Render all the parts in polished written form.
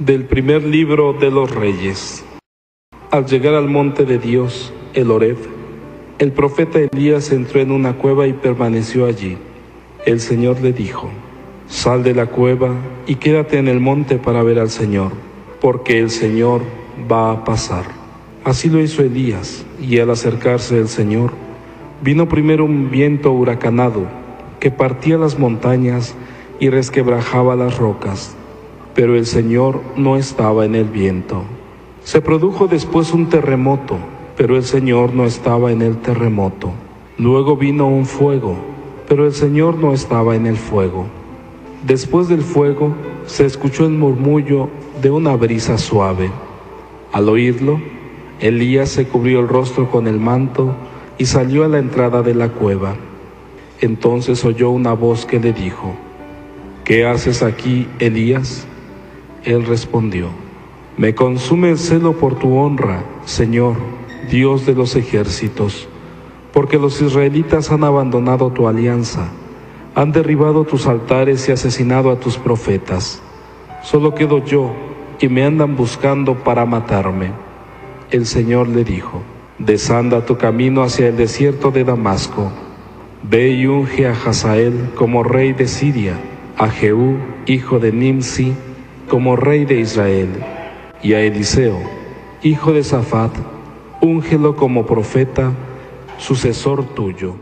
Del primer libro de los Reyes. Al llegar al monte de Dios, el Horeb, el profeta Elías entró en una cueva y permaneció allí. El Señor le dijo: sal de la cueva y quédate en el monte para ver al Señor, porque el Señor va a pasar. Así lo hizo Elías, y al acercarse el Señor, vino primero un viento huracanado que partía las montañas y resquebrajaba las rocas. Pero el Señor no estaba en el viento. Se produjo después un terremoto, pero el Señor no estaba en el terremoto. Luego vino un fuego, pero el Señor no estaba en el fuego. Después del fuego se escuchó el murmullo de una brisa suave. Al oírlo, Elías se cubrió el rostro con el manto y salió a la entrada de la cueva. Entonces oyó una voz que le dijo: ¿qué haces aquí, Elías? Él respondió: me consume el celo por tu honra, Señor, Dios de los ejércitos, porque los israelitas han abandonado tu alianza, han derribado tus altares y asesinado a tus profetas. Solo quedo yo, y me andan buscando para matarme. El Señor le dijo: desanda tu camino hacia el desierto de Damasco. Ve y unge a Hazael como rey de Siria, a Jehú, hijo de Nimsi, como rey de Israel, y a Eliseo, hijo de Safat, úngelo como profeta, sucesor tuyo.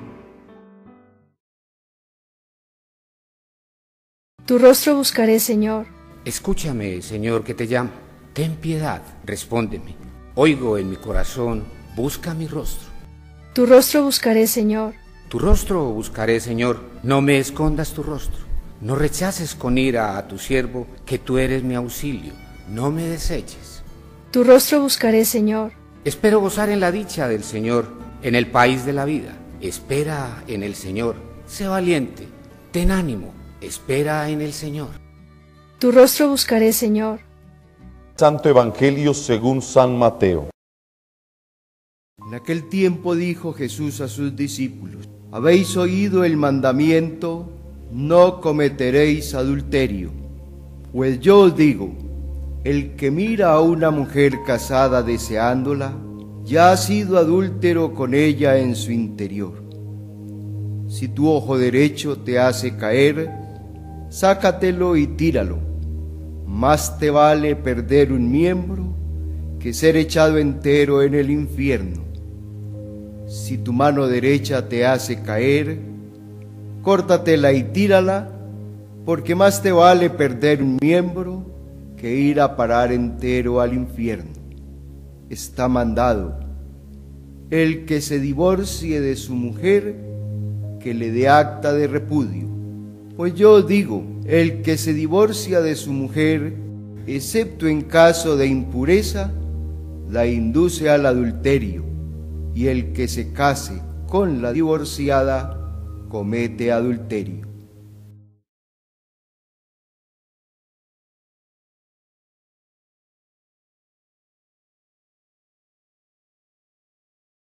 Tu rostro buscaré, Señor. Escúchame, Señor, que te llamo. Ten piedad, respóndeme. Oigo en mi corazón, busca mi rostro. Tu rostro buscaré, Señor. Tu rostro buscaré, Señor. No me escondas tu rostro. No rechaces con ira a tu siervo, que tú eres mi auxilio. No me deseches. Tu rostro buscaré, Señor. Espero gozar en la dicha del Señor, en el país de la vida. Espera en el Señor. Sé valiente, ten ánimo. Espera en el Señor. Tu rostro buscaré, Señor. Santo Evangelio según San Mateo. En aquel tiempo dijo Jesús a sus discípulos: habéis oído el mandamiento: no cometeréis adulterio. Pues yo os digo, el que mira a una mujer casada deseándola, ya ha sido adúltero con ella en su interior. Si tu ojo derecho te hace caer, sácatelo y tíralo. Más te vale perder un miembro que ser echado entero en el infierno. Si tu mano derecha te hace caer, córtatela y tírala, porque más te vale perder un miembro que ir a parar entero al infierno. Está mandado: el que se divorcie de su mujer, que le dé acta de repudio. Pues yo os digo, el que se divorcia de su mujer, excepto en caso de impureza, la induce al adulterio, y el que se case con la divorciada, comete adulterio.